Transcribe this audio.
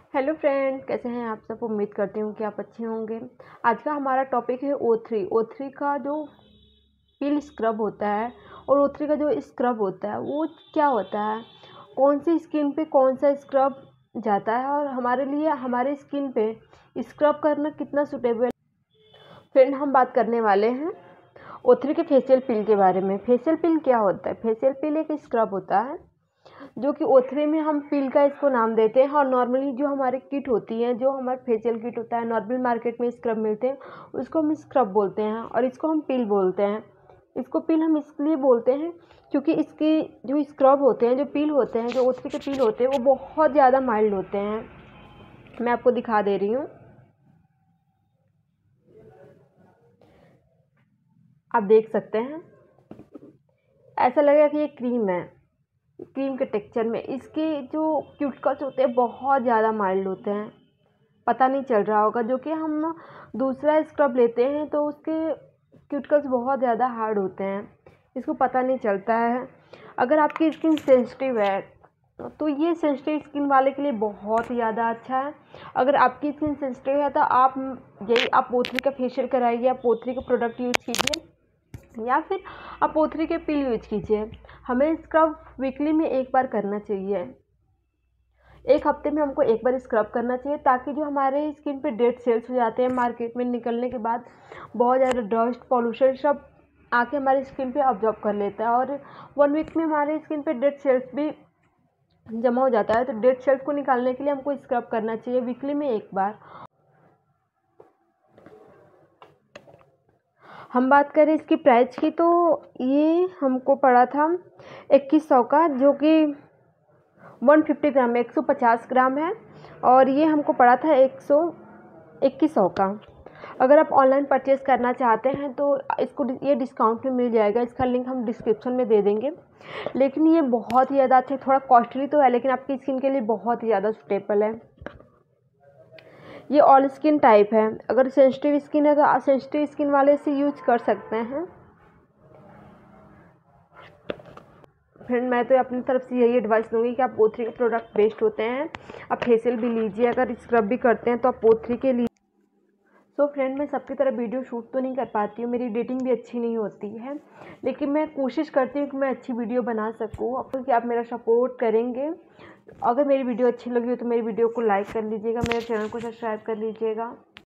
Hello friend, कैसे हैं आप सब। उम्मीद करती हूँ कि आप अच्छे होंगे। आज का हमारा टॉपिक है O3 का जो पील स्क्रब होता है और O3 का जो स्क्रब होता है वो क्या होता है, कौन सी स्किन पे कौन सा स्क्रब जाता है और हमारे लिए हमारे स्किन पे स्क्रब करना कितना सूटेबल। फ्रेंड, हम बात करने वाले हैं O3 के फेशियल पील के बारे में। फेशियल पील क्या होता है? फेशियल पील एक स्क्रब होता है जो कि O3 में हम पील का इसको नाम देते हैं। और नॉर्मली जो हमारे किट होती हैं, जो हमारा फेशियल किट होता है, नॉर्मल मार्केट में स्क्रब मिलते हैं, उसको हम स्क्रब बोलते हैं और इसको हम पील बोलते हैं। इसको पील हम इसलिए बोलते हैं क्योंकि इसकी जो स्क्रब होते हैं, जो पील होते हैं, जो O3 के पील होते हैं, वो बहुत ज़्यादा माइल्ड होते हैं। मैं आपको दिखा दे रही हूँ, आप देख सकते हैं। ऐसा लगेगा कि ये क्रीम है, क्रीम के टेक्सचर में। इसके जो क्यूटिकल्स होते हैं बहुत ज़्यादा माइल्ड होते हैं, पता नहीं चल रहा होगा। जो कि हम दूसरा स्क्रब लेते हैं तो उसके क्यूटिकल्स बहुत ज़्यादा हार्ड होते हैं, इसको पता नहीं चलता है। अगर आपकी स्किन सेंसिटिव है तो ये सेंसिटिव स्किन वाले के लिए बहुत ही ज़्यादा अच्छा है। अगर आपकी स्किन सेंसिटिव है तो आप O3 का फेशियल कराइए, आप O3 का प्रोडक्ट यूज़ कीजिए या फिर आप O3 के पील यूज कीजिए। हमें स्क्रब वीकली में एक बार करना चाहिए, एक हफ्ते में हमको एक बार स्क्रब करना चाहिए, ताकि जो हमारे स्किन पे डेड सेल्स हो जाते हैं मार्केट में निकलने के बाद, बहुत ज़्यादा डस्ट पॉल्यूशन सब आके हमारी स्किन पे ऑब्जॉर्व कर लेता है और 1 वीक में हमारे स्किन पे डेड सेल्स भी जमा हो जाता है। तो डेड सेल्स को निकालने के लिए हमको स्क्रब करना चाहिए वीकली में एक बार। हम बात करें इसकी प्राइस की तो ये हमको पड़ा था 2100 का, जो कि 150 ग्राम है, 150 ग्राम है और ये हमको पड़ा था 2100 का। अगर आप ऑनलाइन परचेज़ करना चाहते हैं तो इसको ये डिस्काउंट में मिल जाएगा, इसका लिंक हम डिस्क्रिप्शन में दे देंगे। लेकिन ये बहुत ही ज़्यादा अच्छा, थोड़ा कॉस्टली तो है लेकिन आपकी स्किन के लिए बहुत ही ज़्यादा सूटेबल है। ये ऑल स्किन टाइप है, अगर सेंसिटिव स्किन है तो सेंसिटिव स्किन वाले से यूज कर सकते हैं। फ्रेंड, मैं तो अपनी तरफ से यही एडवाइस दूंगी कि आप O3 के प्रोडक्ट बेस्ट होते हैं। आप फेशियल भी लीजिए, अगर स्क्रब भी करते हैं तो आप O3 के लिए। तो फ्रेंड, मैं सबकी तरह वीडियो शूट तो नहीं कर पाती हूँ, मेरी एडिटिंग भी अच्छी नहीं होती है, लेकिन मैं कोशिश करती हूँ कि मैं अच्छी वीडियो बना सकूँ। क्योंकि आप मेरा सपोर्ट करेंगे। अगर मेरी वीडियो अच्छी लगी हो तो मेरी वीडियो को लाइक कर लीजिएगा, मेरे चैनल को सब्सक्राइब कर लीजिएगा।